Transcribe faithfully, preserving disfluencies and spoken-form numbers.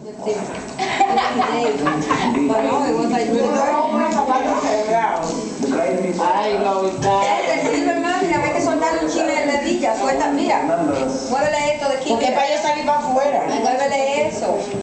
But no, it was like really Ay, no, está. Te sirve, mami, hay que soltarle un chisme de ledilla, suelta, mira, muévele esto de aquí. Porque para yo salir para afuera. Muévele eso.